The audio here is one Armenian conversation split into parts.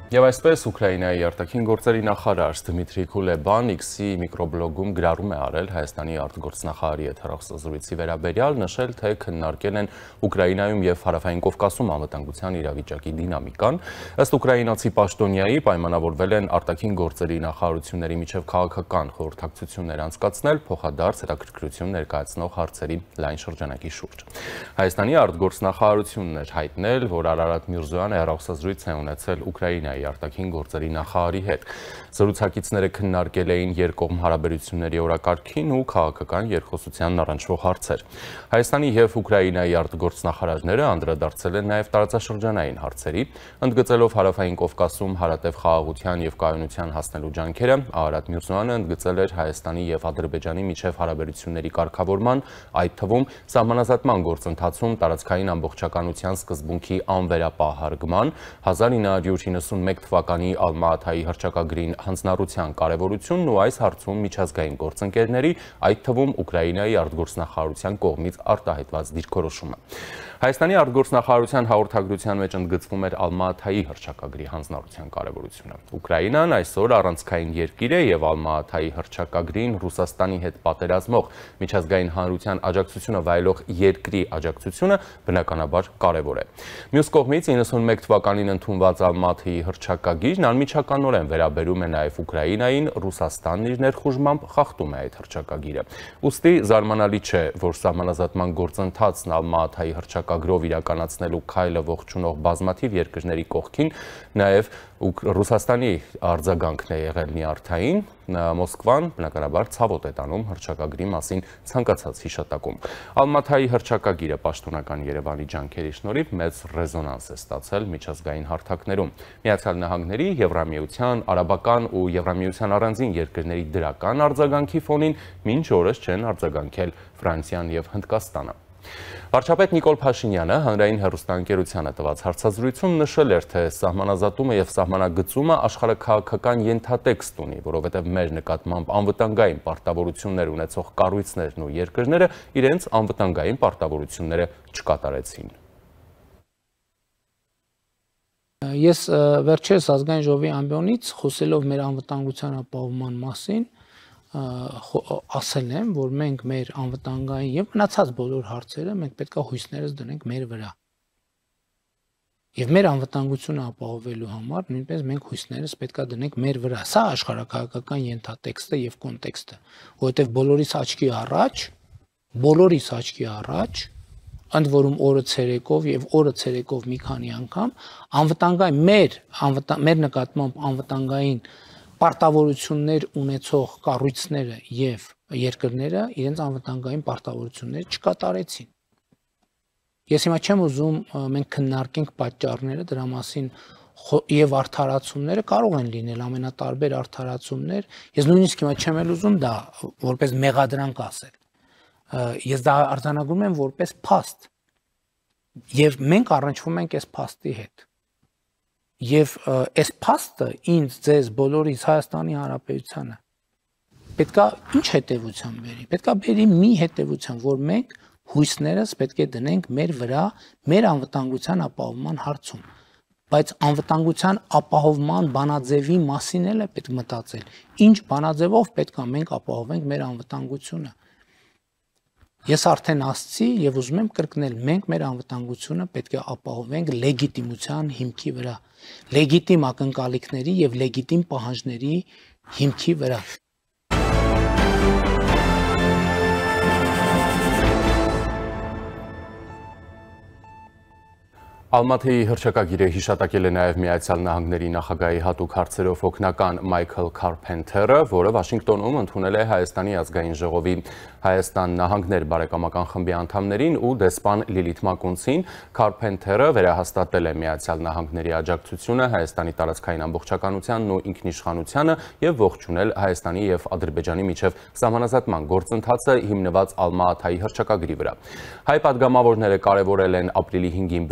Եվ այսպես Ուկրաինայի արտաքին գործերի նախարար Դմիտրի Կուլեբան X-ի միկրոբլոգում գրառում է արել Հայաստանի արտգործնախարարի հետ հեռախոսազրույցի վերաբերյալ, նշել, թե քննարկել են Ուկրաինայում եւ Հարավային Կովկասում անվտանգության իրավիճակի դինամիկան։ Ըստ ուկրաինացի պաշտոնյայի պայմանավորվել են արտաքին գործերի նախարարությունների միջև քաղաքական խորհրդակցություններ անցկացնել փոխադարձ հետաքրքրություն ներկայացնող հարցերի լայն շրջանակի շուրջ։ Հայաստանի արտգործնախարարությունն էր հայտնել, որ Արարատ Միրզոյանը հեռախոսազրույց է ունեցել Ուկրաինայի արտաքին գործերի նախարարի հետ։ Զրուցակիցները քննարկել էին երկկողմ հարաբերությունների օրակարգին ու քաղաքական երկխոսությանն առնչվող հարցեր։ Հայաստանի եւ Ուկրաինայի արտգործնախարարները անդրադարձել են նաեւ տարածաշրջանային հարցերի, ընդգծելով Հարավային Կովկասում հարատև խաղաղության եւ կայունության հասնելու ջանքերը։ Արարատ Միրզոյանը ընդգծել էր Հայաստանի եւ Ադրբեջանի միջև հարաբերությունների կարգավորման, այդ թվում սահմանազատման գործընթացում տարածքային ամբողջականության սկզբունքի անվերապահ հարգման 1991 թվականի Ալմա-Աթայի հռչակագրին հանձնառության կարևորությունն ու այս հարցում միջազգային գործընկերների, այդ թվում Ուկրաինայի արտգործնախարարության կողմից արտահայտված դիրքորոշումը։ Հայաստանի արտգործնախարարության հաղորդագրության մեջ ընդգծվում էր Ալմա-Աթայի հռչակագրի հանձնառության կարևորությունը։ Ուկրաինան այսօր առանցքային երկիր է եւ Ալմա-Աթայի հռչակագրին Ռուսաստանի հետ պատերազմող միջազգային հանրության աջակցությունը վայելող երկրի աջակցությունը բնականաբար կարևոր է։ Մյուս կողմից 91 թվականին ընդունված Ալմա-Աթայի հռչակագիրն անմիջականորեն վերաբերում է նաեւ Ուկրաինային, Ռուսաստանն իր ներխուժմամբ խախտում է այդ հռչակագիրը։ Ուստի զարմանալի չէ, որ սահմանազատման գործընթացն Ալմա-Աթայի հռչակագրով իրականացնելու քայլը ողջունող բազմաթիվ երկրների կողքին նաև Ռուսաստանի արձագանքն է եղել նյարդային, Մոսկվան բնականաբար ցավոտ է տանում հռչակագրի մասին ցանկացած հիշատակում։ Ալմա-Աթայի հռչակագիրը պաշտոնական Երևանի ջանքերի շնորհիվ մեծ ռեզոնանս է ստացել միջազգային հարթակներում։ Միացյալ Նահանգների, Եվրամիության, արաբական ու Եվրամիության առանձին երկրների դրական արձագանքի ֆոնին մինչ օրս չեն արձագանքել Ֆրանսիան եւ Հնդկաստանը։ Վարչապետ Նիկոլ Փաշինյանը հանրային հեռուստաընկերությանը տված հարցազրույցում նշել էր, թե սահմանազատումը եւ սահմանագծումը աշխարհաքաղաքական ենթատեքստ ունի, որովհետեւ մեր նկատմամբ անվտանգային պարտավորություններ ունեցող կառույցներն ու երկրները իրենց անվտանգային պարտավորությունները չկատարեցին։ Ես վերջերս ազգային ժողովի ամբիոնից խոսելով մեր անվտանգության ապահովման մասին ասել եմ, որ մենք մեր անվտանգային եւ մնացած բոլոր հարցերը մենք պետք է հույսներս դնենք մեր վրա։ Եվ մեր անվտանգությունը ապահովելու համար նույնպես մենք հույսներս պետք է դնենք մեր վրա։ Սա աշխարհաքաղաքական ենթատեքստը եւ կոնտեքստը, որովհետեւ բոլորիս աչքի առաջ ընդ որում օրը ցերեկով մի քանի անգամ անվտանգային մեր նկատմամբ անվտանգային պարտավորություններ ունեցող կառույցները եւ երկրները իրենց անվտանգային պարտավորությունները չկատարեցին։ Ես հիմա չեմ ուզում մենք քննարկենք պատճառները, դրա մասին եւ արդարացումները կարող են լինել ամենատարբեր արդարացումներ։ Ես նույնիսկ հիմա չեմ էլ ուզում դա որպես մեղադրանք ասել։ Ես դա արձանագրում եմ որպես փաստ։ Եվ մենք առնչվում ենք այս փաստի հետ։ Եվ այս փաստը ինձ ձեզ բոլորիս Հայաստանի Հանրապետությանը պետքա ինչ հետևության բերի։ Պետքա բերի մի հետևության, որ մենք հույսներս պետք է դնենք մեր վրա, մեր անվտանգության ապահովման հարցում։ Բայց անվտանգության ապահովման բանաձևի մասին էլ է պետք մտածել։ Ինչ բանաձևով պետքա մենք ապահովենք մեր անվտանգությունը։ Ես արդեն ասացի եւ ուզում եմ կրկնել, մենք մեր անվտանգությունը պետք է ապահովենք լեգիտիմության հիմքի վրա, լեգիտիմ ակնկալիքների եւ լեգիտիմ պահանջների հիմքի վրա։ Ալմա-Աթայի հռչակագիրը հիշատակել է նաև Միացյալ Նահանգների նախագահի հատուկ հարցերով օգնական Մայքլ Քարփենթերը, որը Վաշինգտոնում ընդունել է Հայաստանի ազգային ժողովի Հայաստան Նահանգներ բարեկամական խմբի անդամներին ու դեսպան Լիլիթ Մակունցին։ Քարփենթերը վերահաստատել է Միացյալ Նահանգների աջակցությունը Հայաստանի տարածքային ամբողջականությանն ու ինքնիշխանությանը եւ ողջունել Հայաստանի եւ Ադրբեջանի միջև սահմանազատման գործընթացը հիմնված Ալմա-Աթայի հռչակագրի վրա։ Հայ պատգամավորները կարևորել են ապրիլի 5-ին Բրյուսելում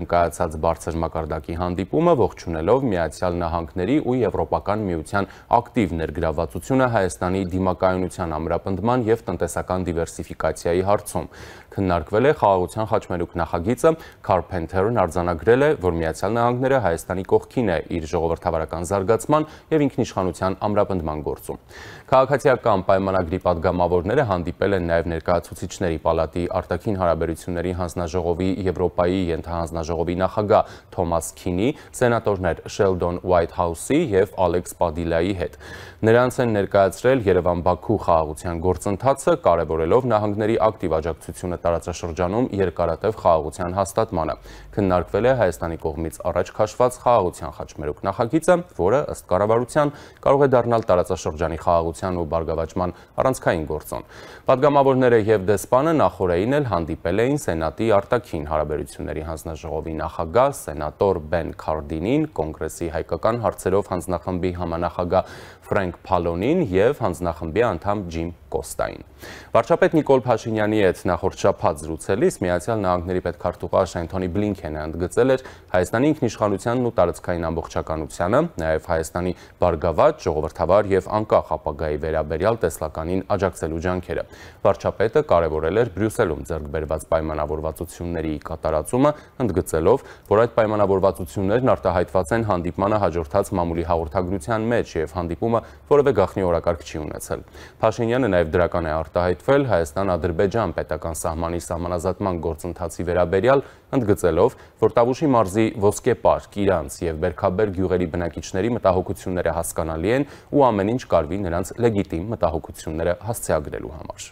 կայացած բարձր մակարդակի հանդիպումը, ողջունելով Միացյալ Նահանգների ու Եվրոպական միության ակտիվ ներգրավվածությունը Հայաստանի դիմակայունության ամրապնդման և տնտեսական դիվերսիֆիկացիայի հարցում։ Քննարկվել է խաղաղության խաչմերուկ նախագիծը, Carpenter-ն արձանագրել է, որ Միացյալ Նահանգները Հայաստանի կողքին է իր ժողովրդավարական զարգացման և ինքնիշխանության ամրապնդման գործում։ Քաղաքացիական պայմանագրի պատգամավորները հանդիպել են նաև ներկայացուցիչների պալատի արտաքին հարաբերությունների հանձնաժողովի Եվրոպայի ենթահանձնաժողովի նախագահ Թոմաս Քինի, սենատորներ Շելդոն Ուայթհաուսի և Ալեքս Պադիլայի հետ։ Նրանց են ներկայացրել Երևան-Բաքու խաղաղության գործընթացը, կարևորելով նահանգների ակտիվ աջակցությունը տարածաշրջանում երկարատև խաղաղության հաստատմանը։ Քննարկվել է Հայաստանի կողմից առաջ քաշված խաղաղության խաչմերուկ նախագիծը, որը ըստ կառավարության կարող է դառնալ տարածաշրջանի խաղաղության ու բարգավաճման առանցքային գործոն։ Պատգամավորները և դեսպանը նախօրեին էլ հանդիպել էին Սենատի արտաքին հարաբերությունների հանձնաժողովի նախագահ սենատոր Բեն Քարդինին, Կոնգրեսի հայկական հարցերով հանձնախմբի համանախագահ Ֆրենկ Փալոնին և հանձնախմբի անդամ Ջիմ Կոստային։ Վարչապետ Նիկոլ Փաշինյանի հետ նախորդ շաբաթ զրուցելիս Միացյալ Նահանգների պետքարտուղար Անթոնի Բլինքենը ընդգծել էր Հայաստանի ինքնիշխանությանն ու տարածքային ամբողջականությանը, նաև Հայաստանի բարգավաճ, ժողովրդավար և անկախ ապագայի վերաբերյալ տեսլականին աջակցելու ջանքերը։ Վարչապետը կարևորել էր Բրյուսելում ձեռք բերված պայմանավորվածությունների կատարածումը, ընդգծելով, որ այդ պայմանավորվածություններն արտահայտված են հանդիպմանը հաջորդած մամուլի հաղորդագրության մեջ և հանդիպումը որևէ գաղտնի օրակարգ չի ունեցել։ Փաշինյանը նաև դրական է արտահայտվել Հայաստան-Ադրբեջան պետական սահմանի սահմանազատման գործընթացի վերաբերյալ, ընդգծելով, որ Տավուշի մարզի Ոսկե պարկ, Իրանց և Բերքաբեր գյուղերի բնակիչների մտահոգությունները հասկանալի են ու ամեն ինչ կարվի նրանց լեգիտիմ մտահոգությունները հասցեագրելու համար։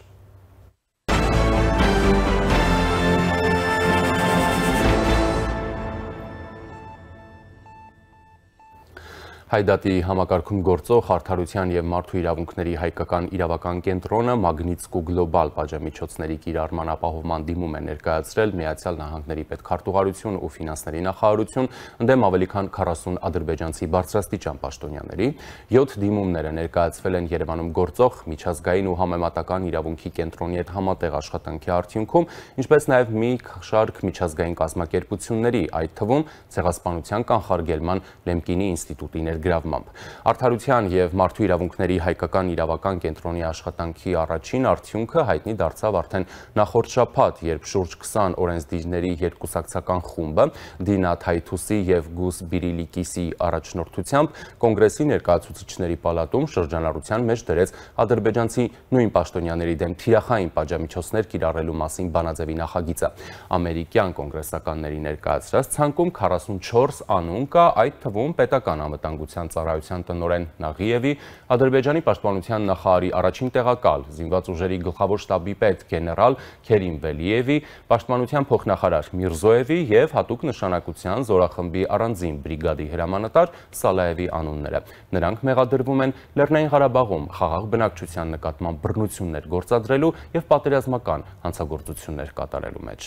Հայդատի համակարգում գործող Արդարության և մարդու իրավունքների հայկական իրավական կենտրոնը Մագնիտսկու գլոբալ պատժամիջոցների կիրառման ապահովման դիմում է ներկայացրել Միացյալ Նահանգների պետքարտուղարություն ու ֆինանսների նախարարություն ընդդեմ ավելի քան 40 ադրբեջանցի բարձրաստիճան պաշտոնյաների։ 7 դիմումները ներկայացվել են Երևանում գործող միջազգային ու համեմատական իրավունքի կենտրոնի հետ համատեղ աշխատանքի արդյունքում, ինչպես նաև մի շարք միջազգային կազմակերպությունների, այդ թվում Ցեղասպանության կանխարգելման Լեմկինի ինստիտուտի գրավմամբ։ Արդարության և մարդու իրավունքների հայկական իրավական կենտրոնի աշխատանքի առաջին արդյունքը հայտնի դարձավ արդեն նախորդ շաբաթ, երբ շուրջ 20 օրենսդիրների երկկուսակցական խումբը Դինա Թայթուսի և Գուս Բիրիլիկիսի առաջնորդությամբ Կոնգրեսի ներկայացուցիչների պալատում շրջանառության մեջ դրեց ադրբեջանցի նույն պաշտոնյաների դեմ թիրախային պատժամիջոցներ կիրառելու մասին բանաձևի նախագիծը։ Ամերիկյան կոնգրեսականների ներկայացրած ցանկում 44 անուն կա, այդ թվում պետական անվտանգության ծառայության տնօրեն Նաղիևի, Ադրբեջանի պաշտպանության նախարարի առաջին տեղակալ, զինված ուժերի գլխավոր շտաբի պետ գեներալ Քերիմ Վելիևի, պաշտպանության փոխնախարար Միրզոևի և հատուկ նշանակության զորախմբի առանձին բրիգադի հրամանատար Սալաևի անունները։ Նրանք մեղադրվում են Լեռնային Ղարաբաղում խաղաղ բնակչության նկատմամբ բռնություններ գործադրելու և պատերազմական հանցագործություններ կատարելու մեջ։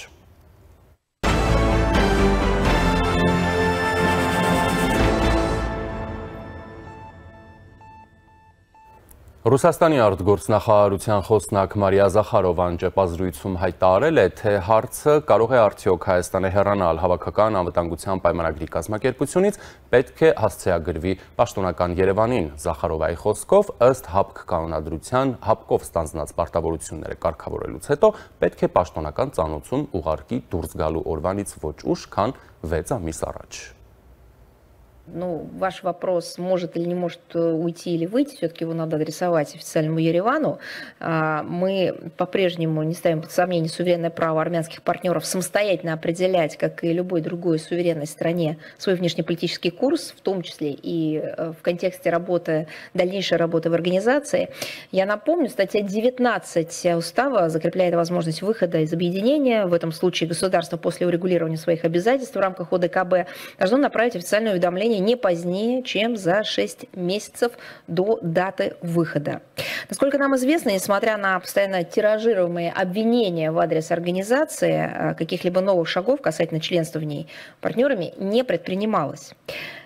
Ռուսաստանի արտգործնախարարության խոսնակ Մարիա Զախարովան ճեպազրույցում հայտարարել է, թե հարցը կարող է արդյոք Հայաստանը հեռանալ հավաքական անվտանգության պայմանագրի կազմակերպությունից, պետք է հասցեագրվի պաշտոնական Երևանին։ Զախարովայի խոսքով, ըստ ՀԱՊԿ կանոնադրության ՀԱՊԿ-ով ստանձնած պարտավորությունները կարգավորելուց հետո պետք է պաշտոնական ծանոթություն ուղարկի դուրս գալու օրվանից ոչ ուշ, քան 6 ամիս առաջ։ Ну, ваш вопрос, может или не может уйти или выйти, все-таки его надо адресовать официальному Еревану. Мы по-прежнему не ставим под сомнение суверенное право армянских партнеров самостоятельно определять, как и любой другой суверенной стране, свой внешнеполитический курс, в том числе и в контексте работы, дальнейшей работы в организации. Я напомню, статья 19 устава закрепляет возможность выхода из объединения. В этом случае государство после урегулирования своих обязательств в рамках ОДКБ должно направить официальное уведомление не позднее, чем за 6 месяцев до даты выхода. Насколько нам известно, несмотря на постоянно тиражируемые обвинения в адрес организации, каких-либо новых шагов касательно членства в ней партнерами не предпринималось.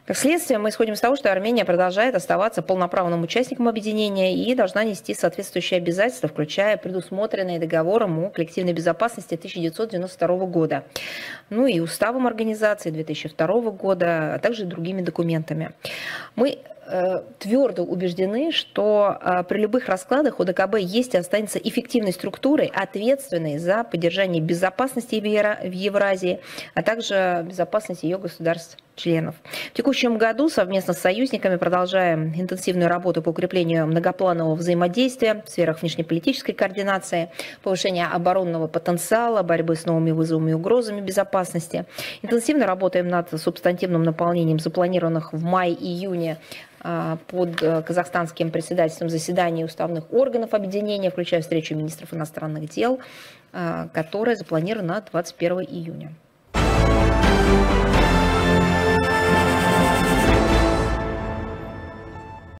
Как следствие, мы исходим из того, что Армения продолжает оставаться полноправным участником объединения и должна нести соответствующие обязательства, включая предусмотренные договором о коллективной безопасности 1992 года, ну и уставом организации 2002 года, а также другими документами. Мы твердо убеждены, что при любых раскладах ОДКБ есть и останется эффективной структурой, ответственной за поддержание безопасности в Евразии, а также безопасности ее государств-членов. В текущем году совместно с союзниками продолжаем интенсивную работу по укреплению многопланового взаимодействия в сферах внешнеполитической координации, повышения оборонного потенциала, борьбы с новыми вызовами и угрозами безопасности. Интенсивно работаем над субстантивным наполнением запланированных в мае-июне под казахстанским председательством заседаний уставных органов объединения, включая встречу министров иностранных дел, которая запланирована на 21 июня.